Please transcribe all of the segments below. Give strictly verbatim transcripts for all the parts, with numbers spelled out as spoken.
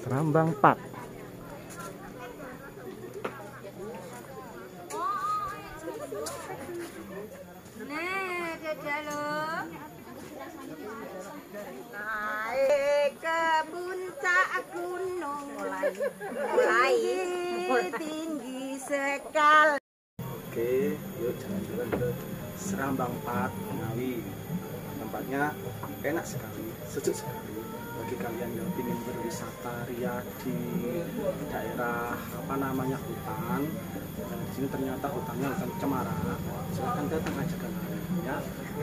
Serambang Park. Nah, jajal naik ke puncak gunung mulai tinggi sekali. Oke, yuk jalan-jalan ke Serambang Park Ngawi. Tempatnya enak sekali, sejuk sekali bagi kalian yang ingin berwisata ria di daerah apa namanya hutan. Dan di sini ternyata hutannya hutan cemara. Silahkan datang aja ke Ngawi ya.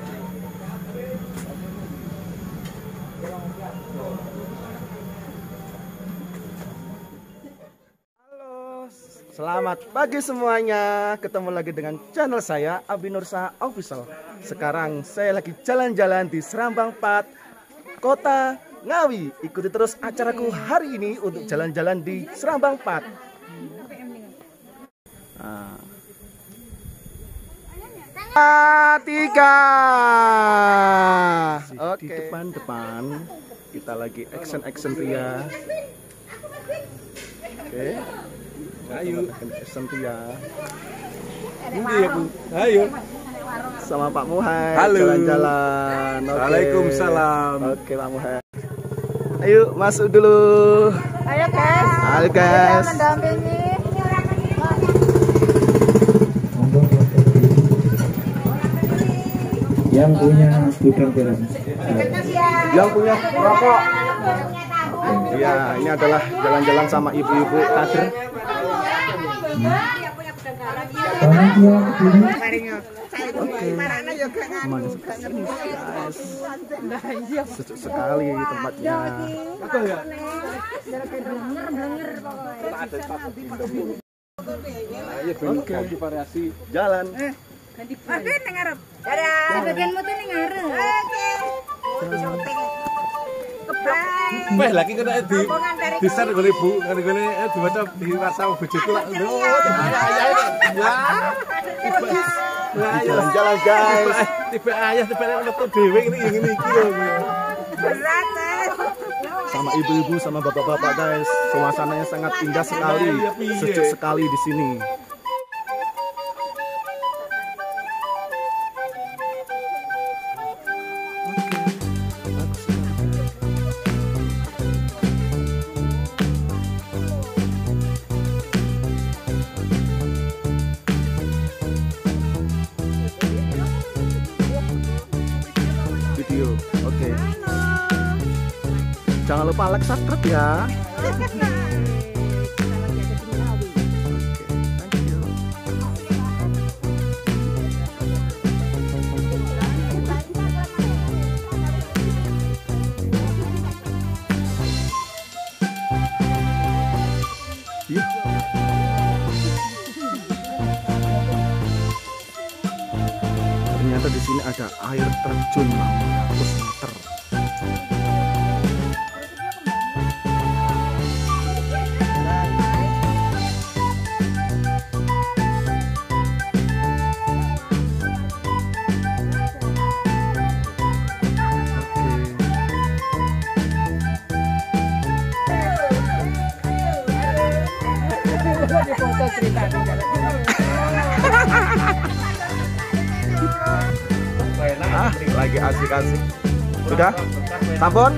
Selamat pagi semuanya, ketemu lagi dengan channel saya Abi Nursa Official. Sekarang saya lagi jalan-jalan di Serambang Park, Kota Ngawi. Ikuti terus acaraku hari ini untuk jalan-jalan di Serambang Park. Nah. Tiga. Oke. Di depan-depan kita lagi action-action ria. Oke. Ayo, Sentia. Ini ya Bu. Ayo. Sama Pak Muhai. Halo. Jalan-jalan. Oke. Waalaikumsalam. Oke Pak Muhai. Ayo masuk dulu. Ayo guys. Halo guys. Mendampingi. Yang punya gudang garam. Yang punya rokok. Iya, ini adalah jalan-jalan sama ibu-ibu kader. Orang tua ini Sejuk sekali tempatnya. Oke, variasi jalan. Oke, ning ngarep. Dadah. Sebagian motor ning ngarep. Oke. Wah, lagi kena di besar gole Bu, ngene gole diwaca di WhatsApp bojoku lak. Ya. Jalan-jalan guys. Tiba ayah tiba metu dhewe ngene ngene iki lho. Berat. Sama ibu-ibu sama bapak-bapak guys. Suasananya sangat indah sekali. Sejuk sekali di sini. Video, oke. Okay. Jangan lupa like, subscribe ya. Oke, thank you. Yuk. Ternyata di sini ada air terjun enam ratus meter. Ah, lagi asik-asik. Sudah? Sampun?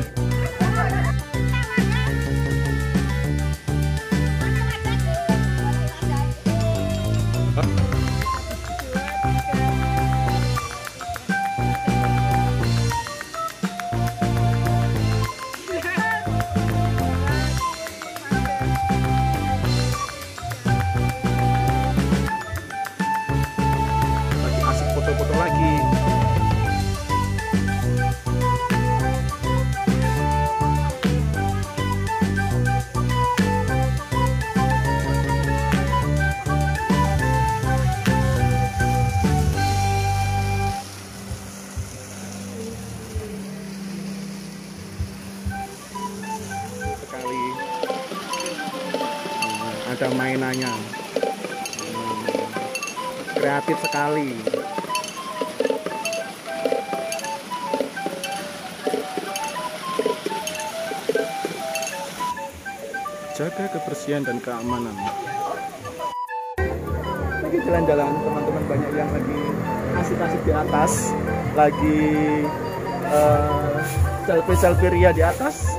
Lagi asik foto-foto lagi. Sekali ada mainannya, kreatif sekali. jaga kebersihan dan keamanan. Lagi jalan-jalan, teman-teman banyak yang lagi asik-asik di atas, lagi uh, selfie-selfie ria di atas.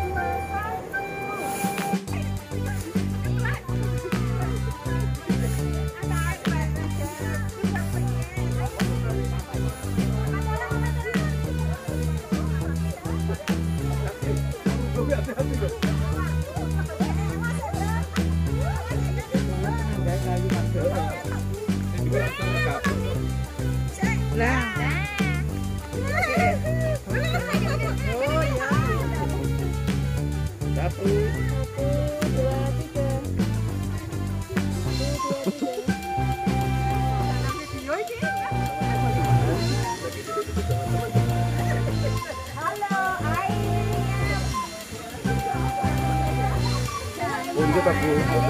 Untuk aku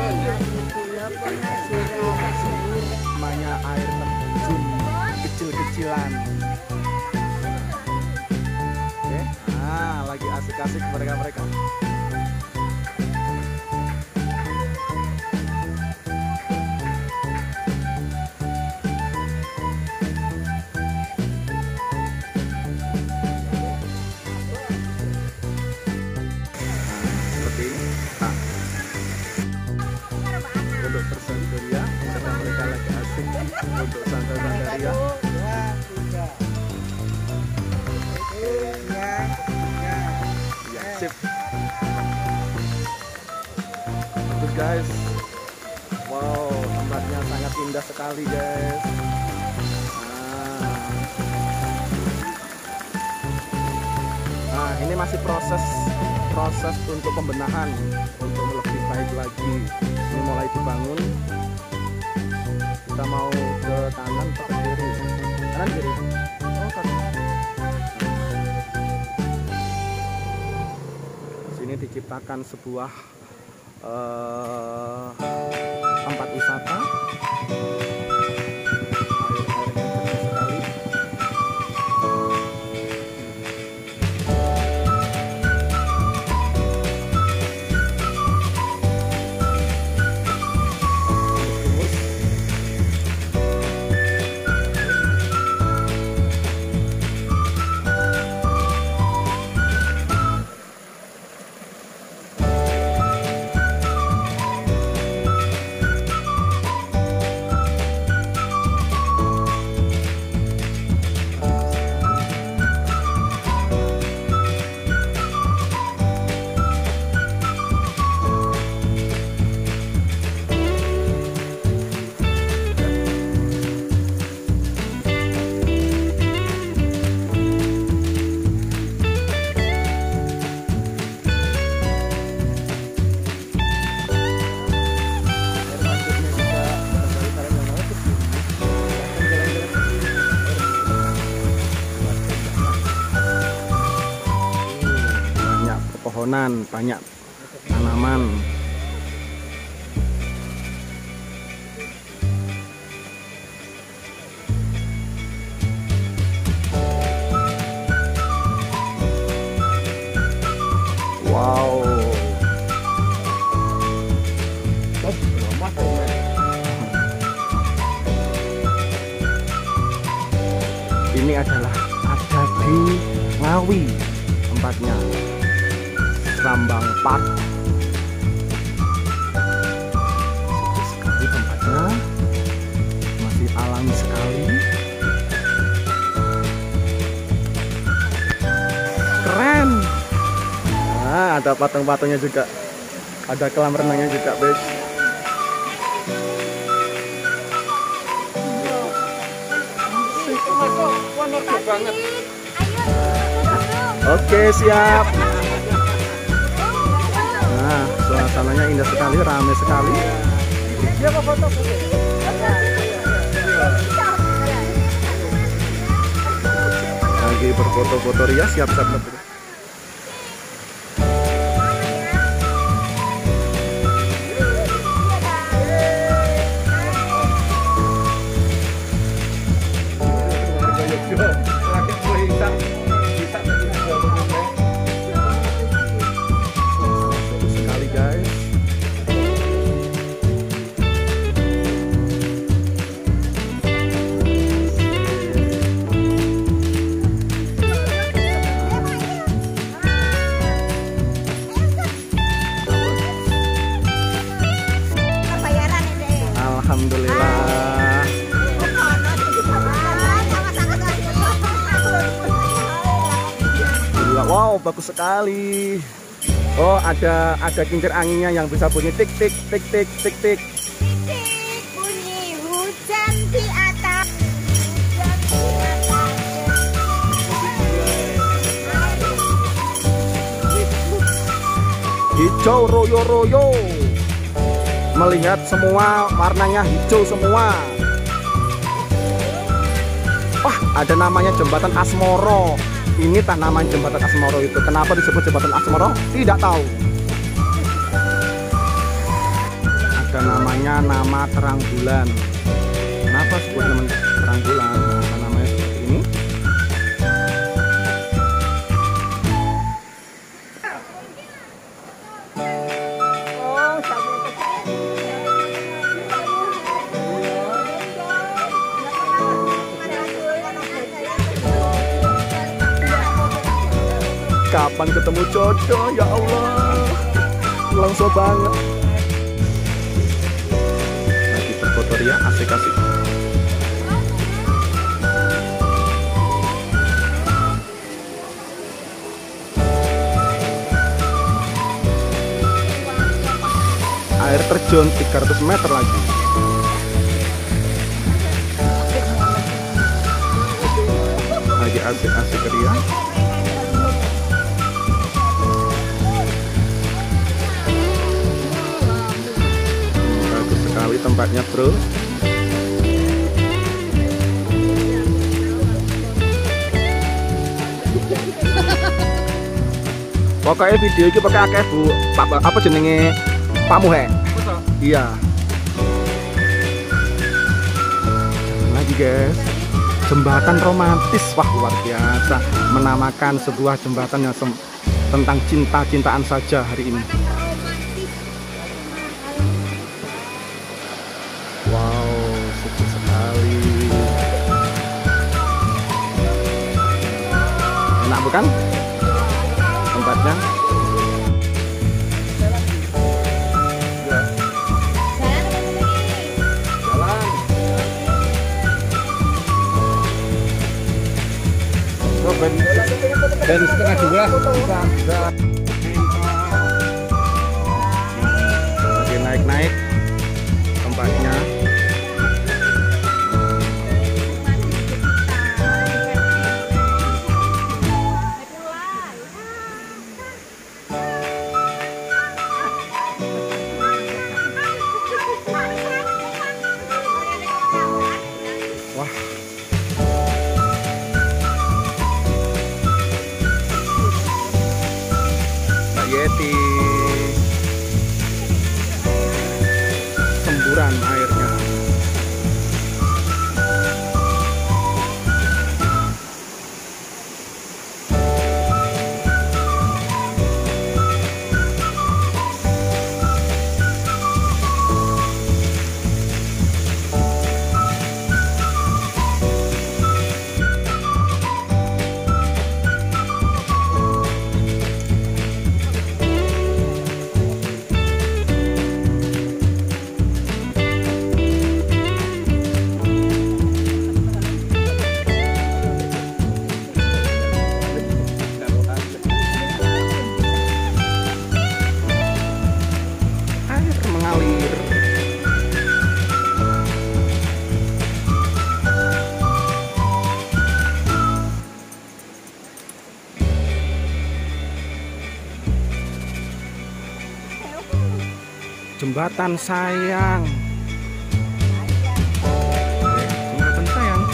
namanya air terjun kecil-kecilan. Oke, nah lagi asik-asik mereka-mereka. Untuk bersandaria, karena mereka lagi asik untuk sandaria. Ya, sip. Bagus guys. Wow, tempatnya sangat indah sekali guys. Nah, nah ini masih proses proses untuk pembenahan untuk lebih baik lagi. Ini mulai dibangun. Kita mau ke kanan atau ke kiri? Kanan kiri? Oh kanan. Sini diciptakan sebuah uh, tempat wisata. Air-airnya jernih sekali. Pohonan, banyak tanaman. Wow. Ini adalah ada di Ngawi tempatnya. Serambang Park. Sejuk sekali tempatnya, masih alami sekali. Keren. Nah, ada patung-patungnya juga, ada kolam renangnya juga, guys. Oke, siap. Nah, suasananya indah sekali, ramai sekali. Lagi berfoto-foto ria, siap-siap nanti. Sekali guys. Wow, bagus sekali. Oh, ada ada kincir anginnya yang bisa bunyi tik tik tik tik tik tik. Tik bunyi hujan di atas. Hijau royo-royo. Melihat semua warnanya hijau semua. Wah, ada namanya jembatan Asmoro. Ini tak namanya jembatan Asmoro itu. Kenapa disebut jembatan Asmoro? Tidak tahu. Ada namanya nama terang bulan. Kenapa sebut nama terang bulan? Kenapa namanya seperti ini? Kapan ketemu jodoh, ya Allah, langsung banget. Lagi berfoto ya, asik-asik. Air terjun tiga ratus meter lagi. Lagi asik-asik ria. Sekali tempatnya, bro. Pokoknya video ini pakai akeh bu, Pak, apa jenenge Pak Muhe? Iya. Lagi guys, jembatan romantis, wah luar biasa. Menamakan sebuah jembatan yang tentang cinta-cintaan saja hari ini. Wow, sejuk sekali. Enak bukan tempatnya? Jalan. Oh, ben, ben setengah dua. Lagi naik-naik tempatnya. Wah. Mbak Yeti. Semburan airnya. Jembatan sayang. Jembatan sayang.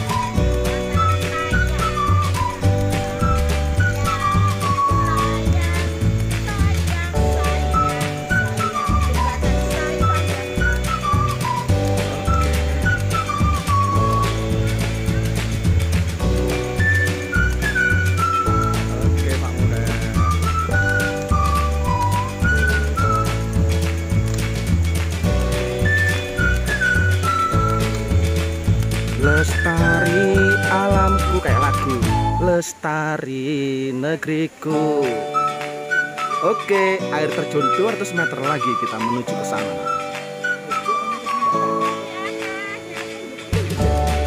Oke, Pak Muda. Lestari alamku, kayak lagu Lestari negeriku. Oke, air terjun dua ratus meter lagi kita menuju ke sana.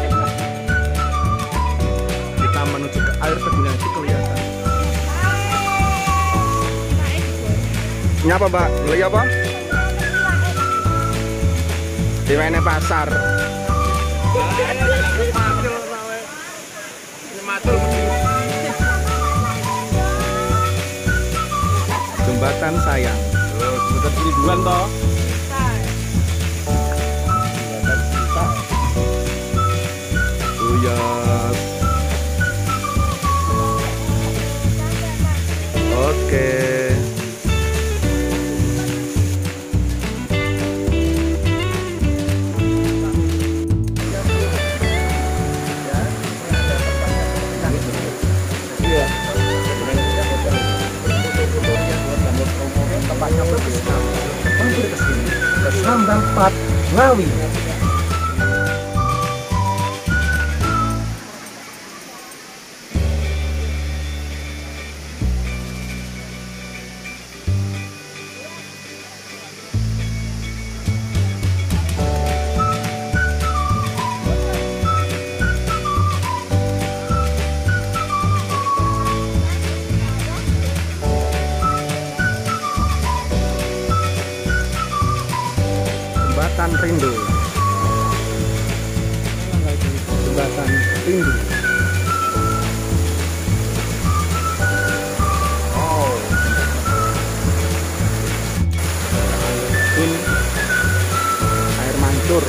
Kita menuju ke air terjun yang itu kelihatan. Nyapa Mbak? Beli apa? Di mana pasar? Jembatan sayang. Oh, jembatan Keriduan toh. Oh ya. Oke. Tempatnya bagus sekali. Mampir ke sini ke Sambang Pat Ngawi. Jembatan Rindu. Jembatan Rindu. Oh. Ini air mancur.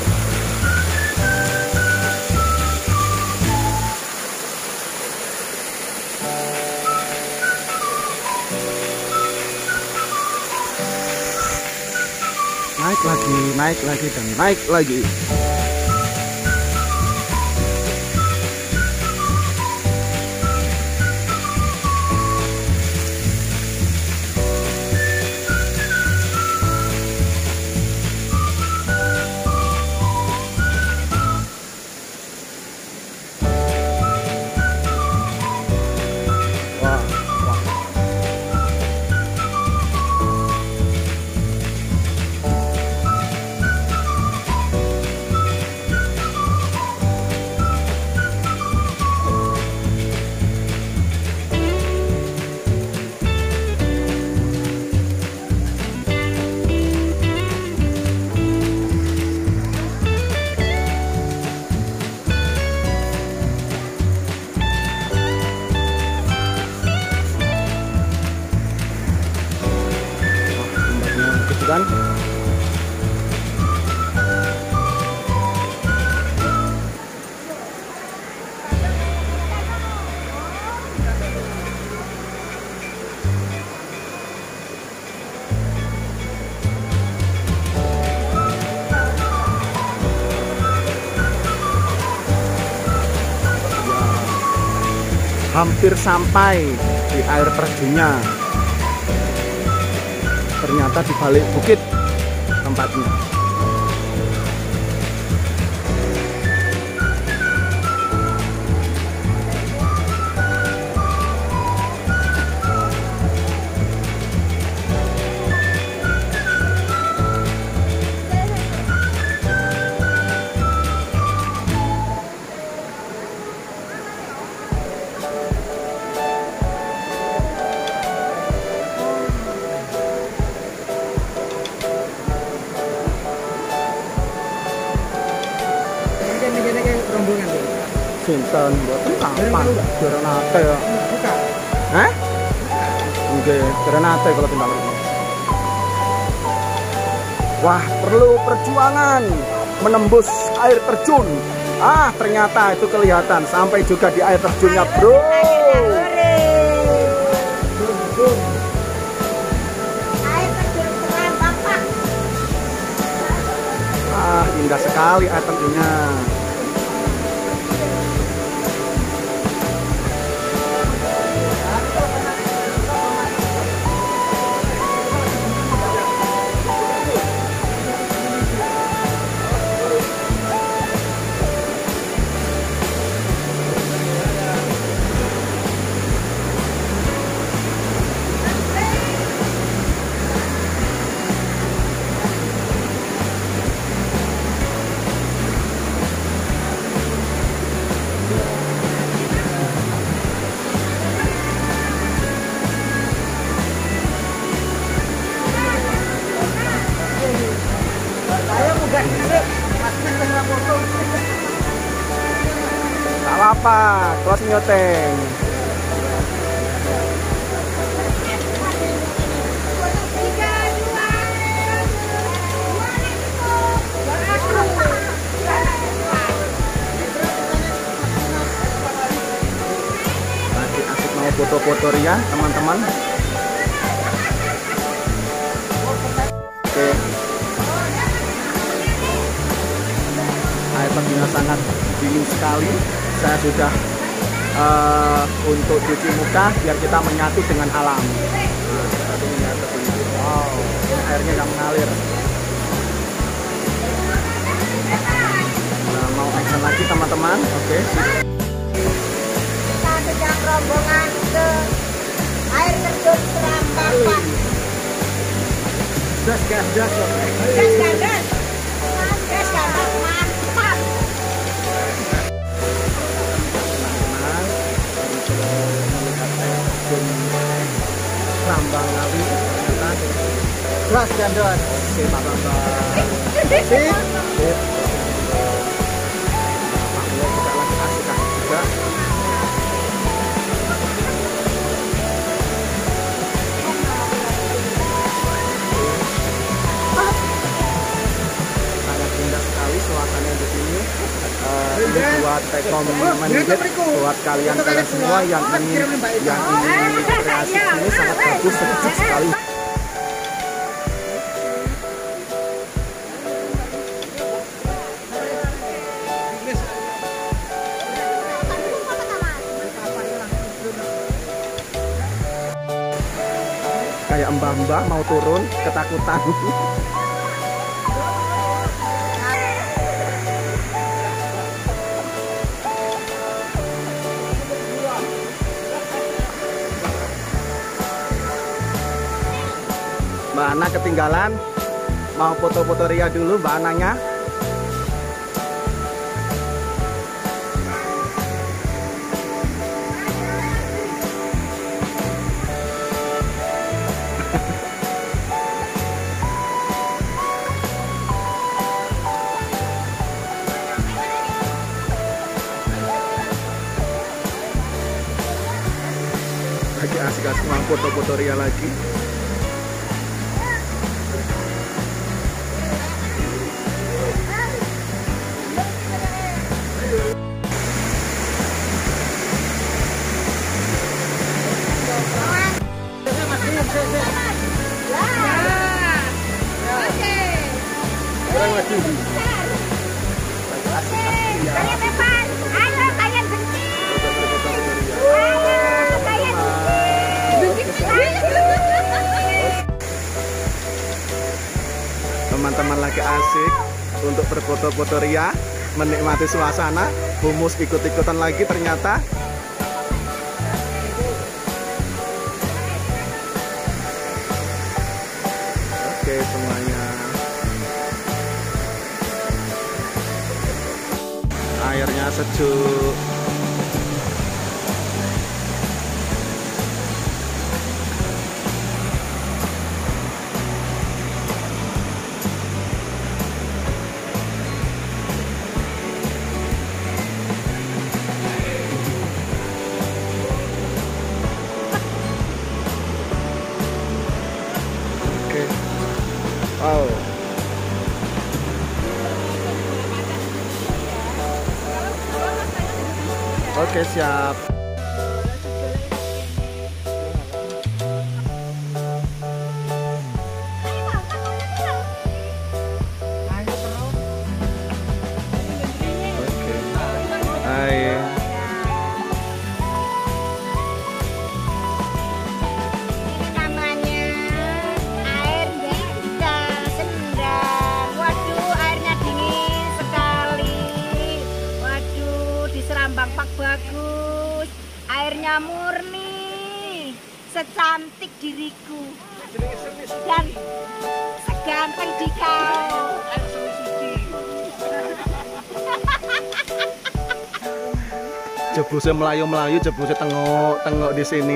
Naik lagi, naik lagi, dan naik lagi. Wah, wah. Gitu kan? Hampir sampai di air terjunnya. Ternyata di balik bukit tempatnya. Sinten mboten kapan dereng nate ya. Buka. Hah? Nggih, dereng nate kalau timbang ini. Wah, perlu perjuangan menembus air terjun. Ah, ternyata itu kelihatan sampai juga di air terjunnya, Bro. Ah, indah sekali air terjunnya. Tak apa, close nyoteng. Lagi asik mau foto-foto Ria, teman-teman. Oke. Air terjunnya sangat dingin sekali. Saya sudah uh, untuk cuci muka biar kita menyatu dengan alam. Nah, wow, ini airnya yang mengalir. Nah, mau action lagi teman-teman. Oke. Kita sedang rombongan ke air terjun Serambang. Gas, gas, gas. Gas, gas, gas. Gas, gas, mantap. Serambang Ngawi ternyata gas gandot. Oke Pak Bambang. Sip, sip. Pak Bambang juga lagi asik-asik juga. Sangat indah sekali suasananya di sini. Uh, ini buat rekomendasi buat kalian-kalian semua yang ingin yang ingin rekreasi ini sangat bagus, sejuk sekali. Kayak mbah-mbah mau turun ketakutan. Mbak Ana ketinggalan, mau foto-foto Ria dulu Mbak Ananya. Lagi asik-asik mau foto-foto Ria lagi. Kurang lagi. Kalian depan. Ayo kalian benci. Ayo kalian benci. Teman-teman lagi asik untuk berfoto-foto Ria, menikmati suasana. Humus ikut-ikutan lagi ternyata. Oke semuanya. Airnya sejuk. Oke. Wow. Oke siap. Oke. Hai. Namanya air Gita Sendang. Waduh, airnya dingin sekali. Waduh, di Serambang Pak bagus. Airnya murni, secantik diriku dan seganteng dikau. Jebusnya melayu-melayu, jebusnya tengok-tengok di sini.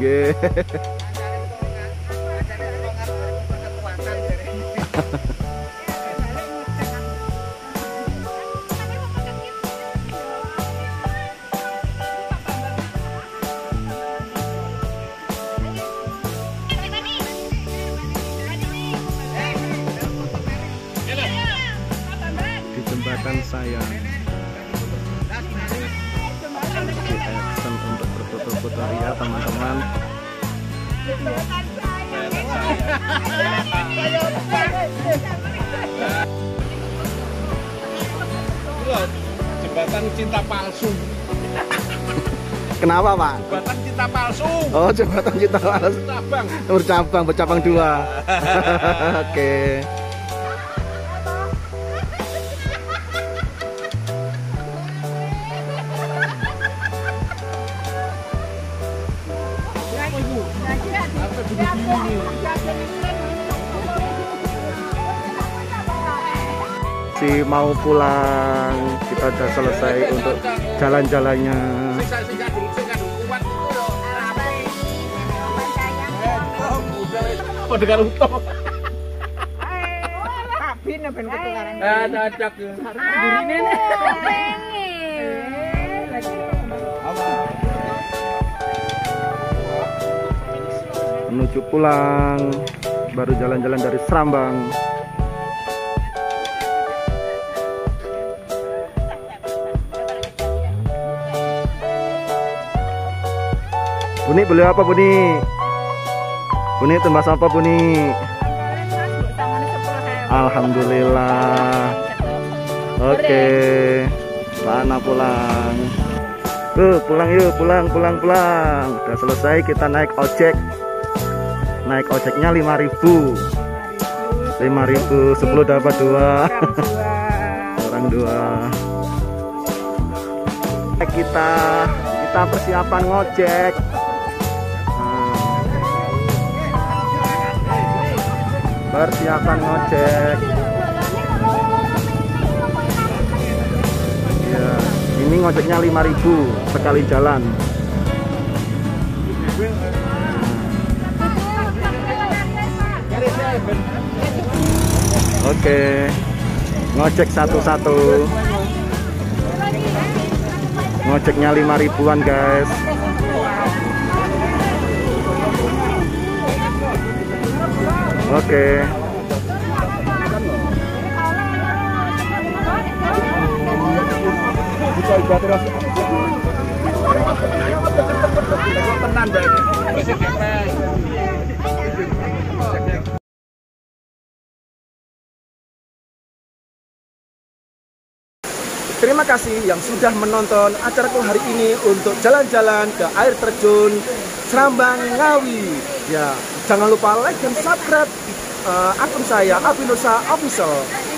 Nggih. Di jembatan saya. Di action untuk berfoto-foto ya teman-teman. Jembatan cinta palsu. Kenapa Pak? Jembatan cinta palsu. Oh jembatan cinta palsu. Bercabang. Bercabang, bercabang dua. Oke. Si mau pulang, kita udah selesai untuk jalan-jalannya. Pendengar utuh. Bin ben ketukaran. Eh, cocok. Menuju pulang, baru jalan-jalan dari Serambang. Buni beli apa Buni? Buni tembas apa Buni? Alhamdulillah. Oke, sana pulang. Tuh pulang yuk, pulang pulang pulang. Udah selesai, kita naik ojek. Naik ojeknya lima ribu. lima ribu, sepuluh dapat dua. Orang dua. Kita kita persiapan ngojek. Persiapan ngojek. Ya, ini ngojeknya lima ribu sekali jalan. Oke. Ngojek satu-satu. Ngojeknya lima ribuan, guys. Oke. Terima kasih yang sudah menonton acaraku hari ini untuk jalan-jalan ke air terjun Serambang Ngawi. Ya, jangan lupa like dan subscribe uh, akun saya Abinusa Official.